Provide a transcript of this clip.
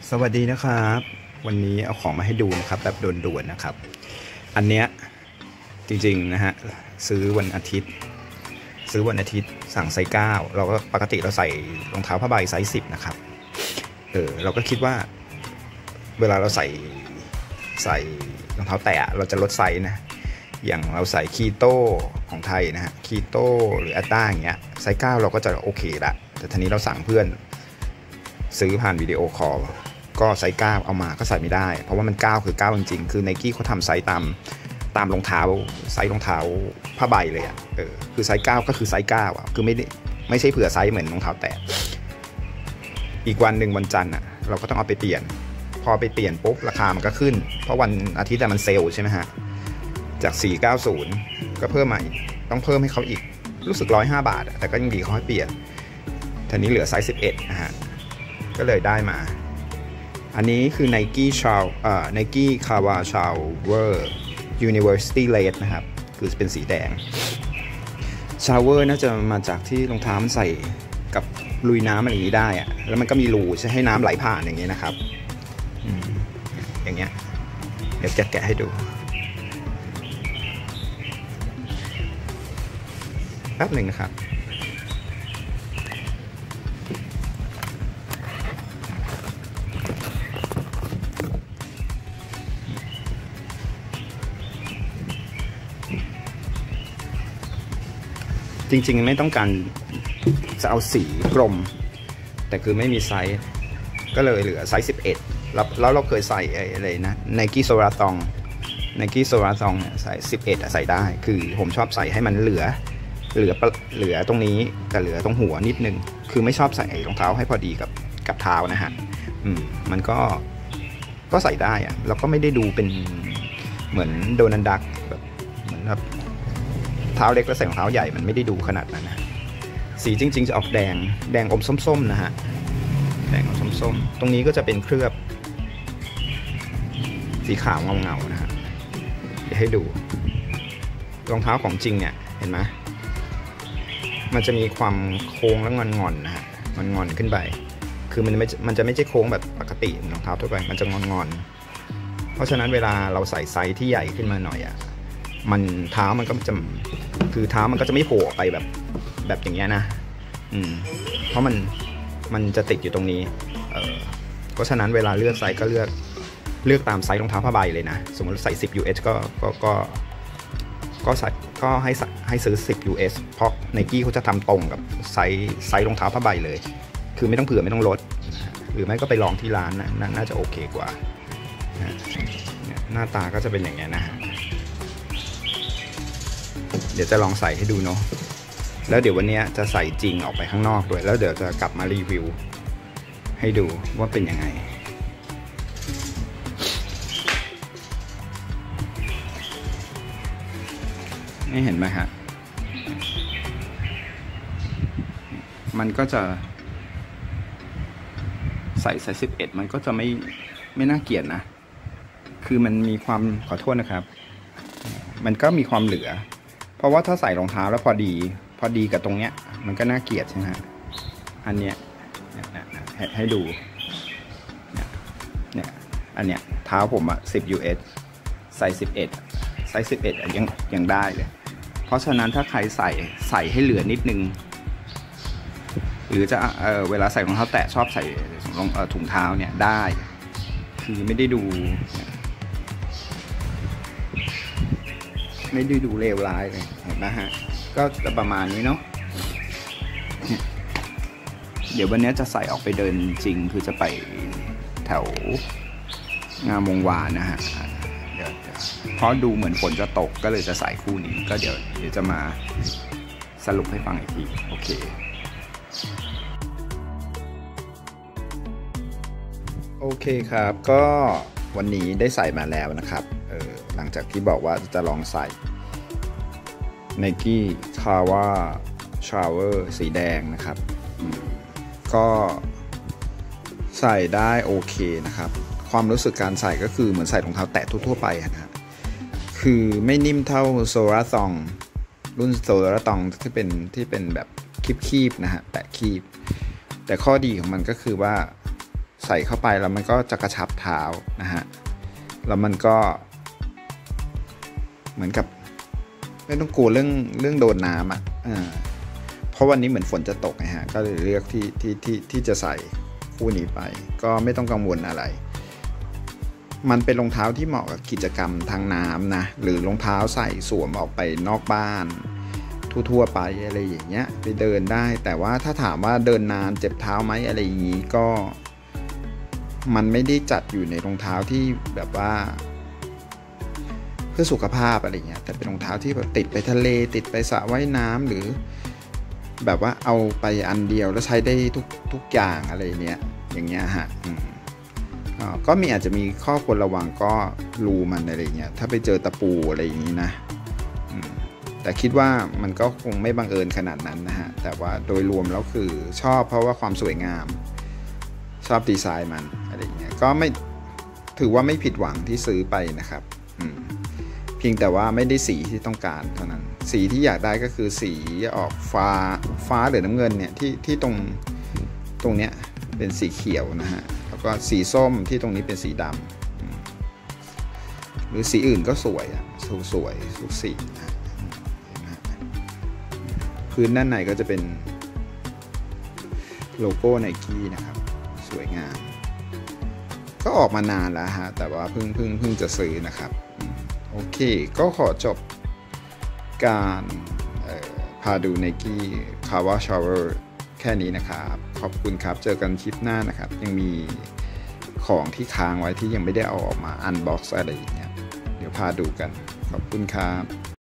สวัสดีนะครับวันนี้เอาของมาให้ดูนะครับแบบด่วนๆนะครับอันเนี้ยจริงๆนะฮะซื้อวันอาทิตย์สั่งไซส์9เราก็ปกติเราใส่รองเท้าผ้าใบไซส์10นะครับเราก็คิดว่าเวลาเราใส่รองเท้าแตะเราจะลดไซส์นะอย่างเราใส่คีโต้ของไทยนะฮะคีโต้หรืออัตตาอย่างเงี้ยไซส์9เราก็จะโอเคละแต่ทีนี้เราสั่งเพื่อนซื้อผ่านวิดีโอคอลก็ไซส์9เอามาก็ใส่ไม่ได้เพราะว่ามัน9คือ9จริงๆคือ Nike เขาทำไซส์ตามรองเท้าไซส์รองเท้าผ้าใบเลยอ่ะคือไซส์9ก็คือไซส์9อ่ะคือไม่ใช่เผื่อไซส์เหมือนรองเท้าแตะอีกวันหนึ่งวันจันทร์อ่ะเราก็ต้องเอาไปเปลี่ยนพอไปเปลี่ยนปุ๊บราคามันก็ขึ้นเพราะวันอาทิตย์มันเซลล์ใช่ไหมฮะจาก490ก็เพิ่มมาอีกต้องเพิ่มให้เขาอีกรู้สึก105 บาทแต่ก็ยังดีเขาให้เปลี่ยนทีนี้เหลือไซส์11นะฮะก็เลยได้มาอันนี้คือ Nike Kawa Shower University Red นะครับคือเป็นสีแดง Shower น่าจะมาจากที่รองเท้ามันใส่กับลุยน้ำอะไรอย่างนี้ได้อะแล้วมันก็มีรูให้น้ำไหลผ่านอย่างนี้นะครับอย่างเงี้ยเดี๋ยวแกะให้ดูแป๊บหนึ่งนะครับจริงๆไม่ต้องการจะเอาสีกลมแต่คือไม่มีไซส์ก็เลยเหลือไซส์11แล้วเราเคยใส่อะไรนะ Nike Solathon เนี่ยใส่11ใส่ได้คือผมชอบใส่ให้มันเหลือตรงนี้แต่เหลือตรงหัวนิดนึงคือไม่ชอบใส่รองเท้าให้พอดีกับเท้านะฮะมันก็ใส่ได้อะแล้วก็ไม่ได้ดูเป็นเหมือนโดนัลด์ดักแบบเหมือนแบบเท้าเล็กแล้วใส่รองเท้าใหญ่มันไม่ได้ดูขนาดนั้นนะสีจริงๆจะออกแดงอมส้มๆนะฮะแดงอมส้มๆตรงนี้ก็จะเป็นเคลือบสีขาวเงาๆนะฮะเดี๋ยวให้ดูรองเท้าของจริงเนี่ยเห็นไหมมันจะมีความโค้งและงอนๆนะฮะงอนขึ้นไปคือมันจะไม่ใช่โค้งแบบปกติรองเท้าทั่วไปมันจะงอนเพราะฉะนั้นเวลาเราใส่ไซส์ที่ใหญ่ขึ้นมาหน่อยอ่ะเท้ามันก็จะคือเท้ามันก็จะไม่โผล่ออกไปแบบอย่างเงี้ยนะเพราะมันจะติดอยู่ตรงนี้เพราะฉะนั้นเวลาเลือกไซส์ก็เลือกตามไซส์รองเท้าผ้าใบเลยนะสมมติใส่10 US ก็ให้ซื้อ10 US เพราะ Nike เขาจะทำตรงกับไซส์รองเท้าผ้าใบเลยคือไม่ต้องเผื่อไม่ต้องลดหรือไม่ก็ไปลองที่ร้านนะน่าจะโอเคกว่าหน้าตาก็จะเป็นอย่างเงี้ยนะเดี๋ยวจะลองใส่ให้ดูเนาะแล้วเดี๋ยววันนี้จะใส่จริงออกไปข้างนอกด้วยแล้วเดี๋ยวจะกลับมารีวิวให้ดูว่าเป็นยังไงนี่เห็นไหมฮะมันก็จะใส่11มันก็จะไม่น่าเกลียดนะคือมันมีความขอโทษนะครับมันก็มีความเหลือเพราะว่าถ้าใส่รองเท้าแล้วพอดีกับตรงเนี้ยมันก็น่าเกลียดใช่ไหมฮะอันเนี้ยให้ดูเนี่ยอันเนี้ยเท้าผมอะ10 US ใส่11ไซส์11ยังได้เลยเพราะฉะนั้นถ้าใครใส่ให้เหลือนิดนึงหรือจะเวลาใส่รองเท้าแตะชอบใส่ถุงเท้าเนี่ยได้คือไม่ได้ดูเลวร้ายเลยเห็นไหมฮะก็จะประมาณนี้เนาะเดี๋ยววันนี้จะใส่ออกไปเดินจริงคือจะไปแถวงามวงวานนะฮะเดี๋ยวเพราะดูเหมือนฝนจะตกก็เลยจะใส่คู่นี้ก็เดี๋ยวจะมาสรุปให้ฟังอีกทีโอเคครับก็วันนี้ได้ใส่มาแล้วนะครับหลังจากที่บอกว่าจะลองใส่ Nike Kawa Shower สีแดงนะครับก็ใส่ได้โอเคนะครับความรู้สึกการใส่ก็คือเหมือนใส่รองเท้าแตะทั่วไปนะฮะคือไม่นิ่มเท่า Solathon รุ่น Solathon ที่เป็นแบบคีบๆนะฮะแตะคีบแต่ข้อดีของมันก็คือว่าใส่เข้าไปแล้วมันก็จะกระชับเท้านะฮะแล้วมันก็เหมือนกับไม่ต้องกลัวเรื่องโดนน้ำอ่ะเพราะวันนี้เหมือนฝนจะตกนะฮะก็เลยเลือกที่จะใส่คู่นี้ไปก็ไม่ต้องกังวลอะไรมันเป็นรองเท้าที่เหมาะกับกิจกรรมทางน้ำนะหรือรองเท้าใส่สวมออกไปนอกบ้านทั่วๆไปอะไรอย่างเงี้ยไปเดินได้แต่ว่าถ้าถามว่าเดินนานเจ็บเท้าไหมอะไรอย่างงี้ก็มันไม่ได้จัดอยู่ในรองเท้าที่แบบว่าเพื่อสุขภาพอะไรเงี้ยแต่เป็นรองเท้าที่แบบติดไปทะเลติดไปสระว่ายน้ำหรือแบบว่าเอาไปอันเดียวแล้วใช้ได้ทุกอย่างอะไรเนี้ยอย่างเงี้ยฮะก็อาจจะมีข้อควรระวังก็รูมันอะไรเงี้ยถ้าไปเจอตะปูอะไรอย่างนี้นะแต่คิดว่ามันก็คงไม่บังเอิญขนาดนั้นนะฮะแต่ว่าโดยรวมแล้วคือชอบเพราะว่าความสวยงามชอบดีไซน์มันอะไรเงี้ยก็ไม่ถือว่าไม่ผิดหวังที่ซื้อไปนะครับเพียงแต่ว่าไม่ได้สีที่ต้องการเท่านั้นสีที่อยากได้ก็คือสีออกฟ้าหรือน้ำเงินเนี่ยที่ตรงเนี้ยเป็นสีเขียวนะฮะแล้วก็สีส้มที่ตรงนี้เป็นสีดำหรือสีอื่นก็สวยสวยทุกสีนะพื้นด้านในก็จะเป็นโลโก้ Nike นะครับสวยงามก็ออกมานานแล้วฮะแต่ว่าเพิ่งจะซื้อนะครับโอเคก็ขอจบการพาดู Nike Kawa Shower แค่นี้นะครับขอบคุณครับเจอกันคลิปหน้านะครับยังมีของที่ค้างไว้ที่ยังไม่ได้เอาออกมาอันบ็อกซ์อะไรอย่างเงี้ยเดี๋ยวพาดูกันขอบคุณครับ